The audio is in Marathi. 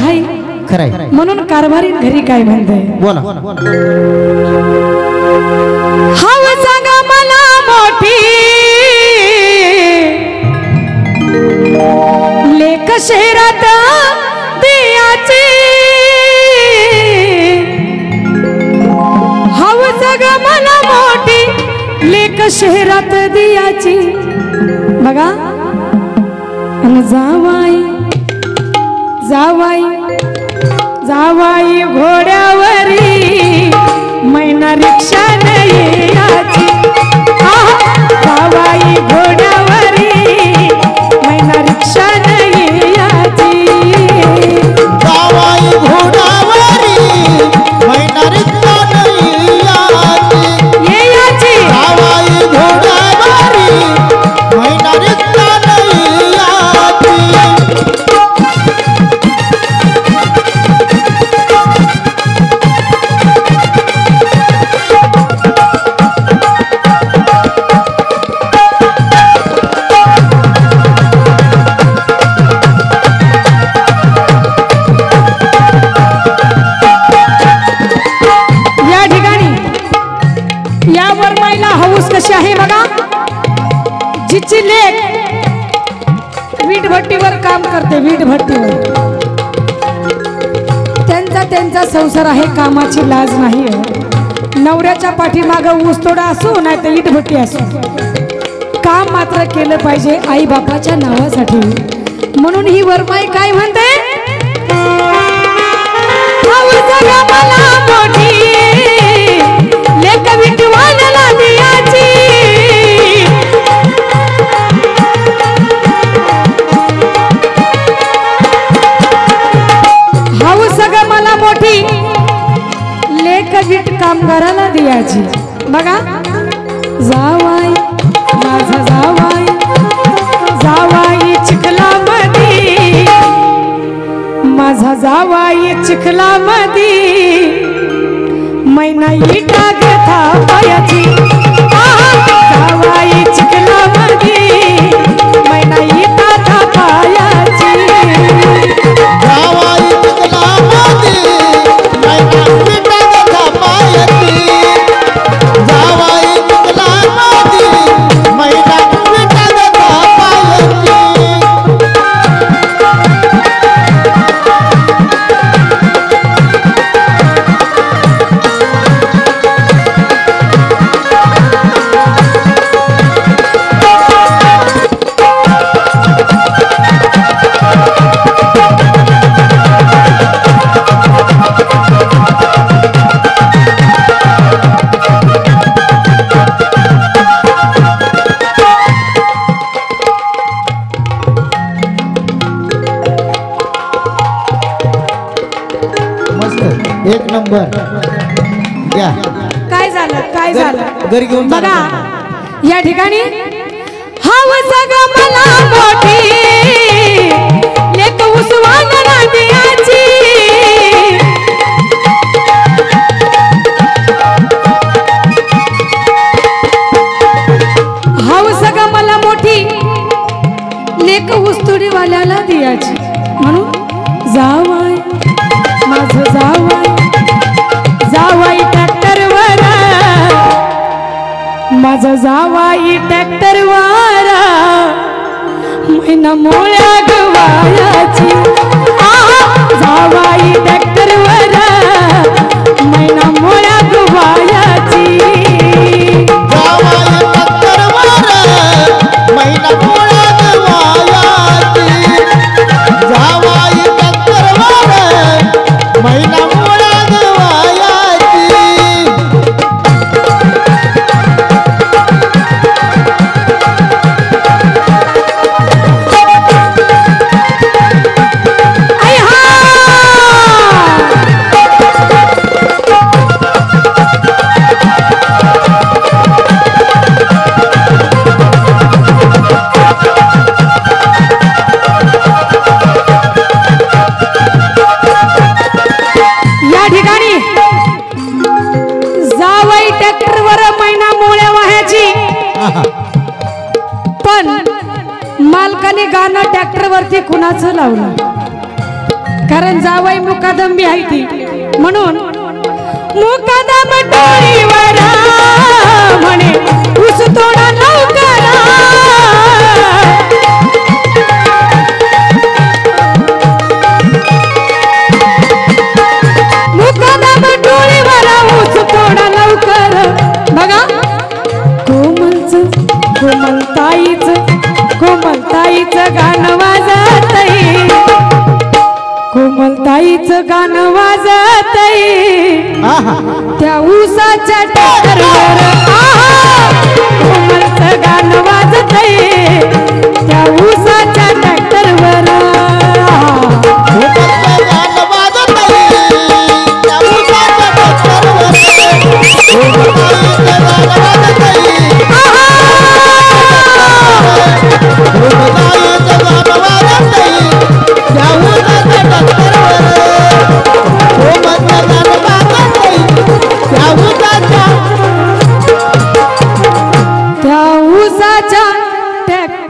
हाय खरंय म्हणून कारभारी घरी काय म्हणते बोला हाव सांगा मला मोठी लेक शहरात दियाची हाव सांगा मला मोठी लेक शहरात दियाची बघा आणि जावाई जावाई जावाई घोड्यावरी मैना रिक्षाने याची जावाई घोड्यावरी मैना रिक्षाने याची जावाई घोड्यावरी मैना रिक्षाने याची जावाई घोड्यावरी मैना रिक्षाने कशी आहे बघा जिची लेक वीट भट्टीवर काम करते वीट भट्टीवर त्यांचा संसार आहे कामाची लाज नाही नवऱ्याच्या पाठीमागं ऊसतोडा असो नाही तर वीट भट्टी असो काम मात्र केलं पाहिजे आई बापाच्या नावासाठी म्हणून ही वरमाई काय म्हणते लेक विटवानला दियाची हाऊस ग मला मोठी लेक विट कामगाराला दियाची बघा जावाई माझा जावाई जावाई चिखला मधी माझा जावाई चिखला मधी मैना इटा घेता पायाची जावाई चिखला मधी मैना इटा था पायाची जावाई चिखला मधी मैना इटा घेता पायाची जावाई चिखला मधी मैना इटा घेता पायाची एक नंबर या काय झालं घरी घेऊन बघा या ठिकाणी हवस ग मला मोठी लेक उसवान दियाची हवस ग मला मोठी लेक ऊसतोडी वाल्याला दियाची म्हणून जावाई माझं जावाई जावाई ट्रॅक्टरवर माझं जावाई ट्रॅक्टरवर मैना मोळ्या गवायाची जावाई ट्रॅक्टरवर मैना मोळ्या गवायाची जावाई ट्रॅक्टरवर मैना मोळ्या गवायाची जावाई ट्रॅक्टरवर मैना मोळ्या गवायाची पण मालकाने गाणं ट्रॅक्टर वरती कुणाचं लावलं कारण जावई मुकादम बी आहे ती म्हणून मुकादम डोळीवर म्हणे ऊस तोडा लवकर मुकादम डोळीवर ऊस तोडा लवकर बघा कोमलताईचं गाणं वाजतई कोमलताईचं गाणं वाजतई त्या ऊसाच्या टेकरवर कोमलचं गाणं वाजतई त्या ऊसाच्या ट्रॅक्टरवर त्या ऊसाच्या